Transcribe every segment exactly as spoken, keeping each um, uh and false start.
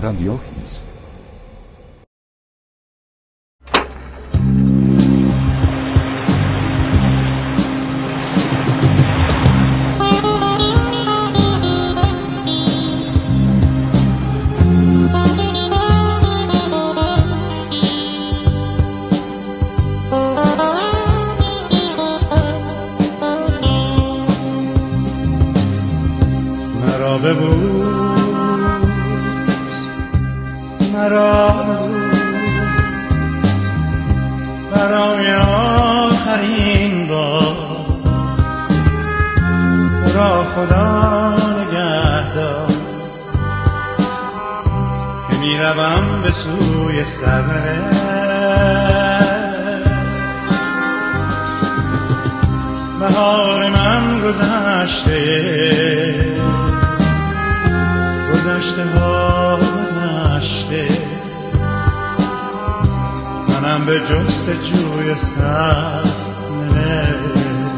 Grandiojis. مرا ببوس، مرا ببوس، برای آخرین بار. را خدا نگهدار که میروم به سوی سرنوشت. بهار من گذشته، گذشته ها گذشته، منم به جستجوی سرنوشت.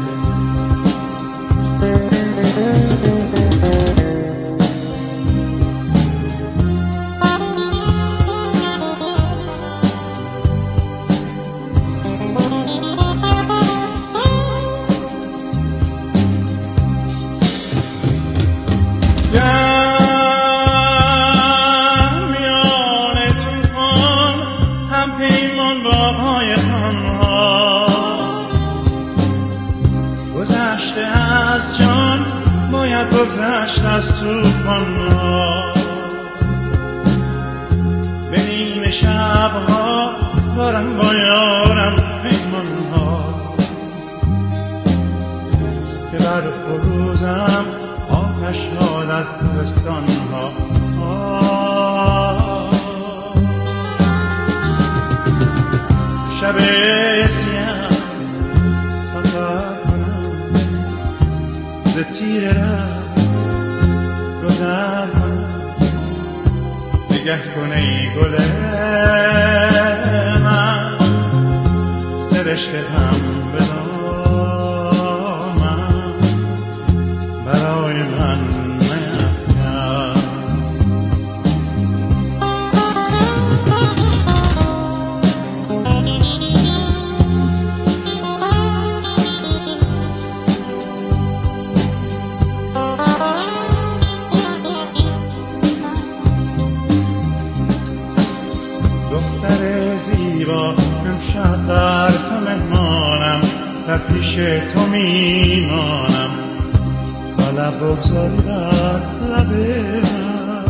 گذشته از جان باید بگذشت از توفان‌ها. به نیمه شب‌ها دارم با یارم پیمان‌ها که بر فروزم آتش‌ها در کوهستان‌ها. شب سیاه سفر کنم، ز تیر ره گذر کنم. نگه کن ای گل من، سرشته هم بدامم، برای من نیفکن. دختر زیبا امشب بر تو مهمانم، در پیش تو میمانم تا لب بگذاری بر لب من.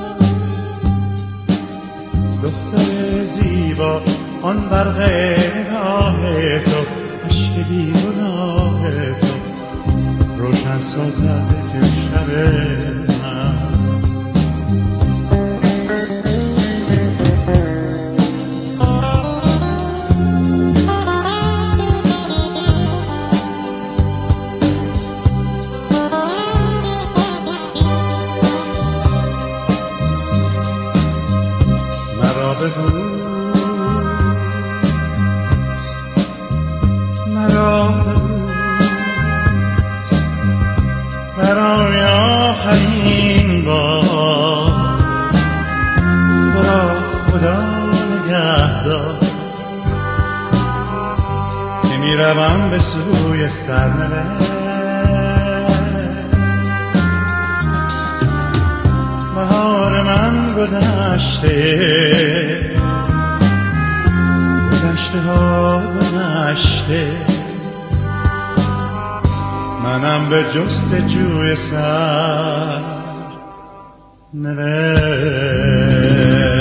دختر زیبا آن برق نگاه تو، عشق بیگناه تو روشن سازد شب من. مرا ببوس، مرا ببوس، برای آخرین بار. برا خدا نگهدار که میروم به سوی سرنوشت. بهار من گذشته، گذشته ها گذشته، منم به جستجوی سرنوشت.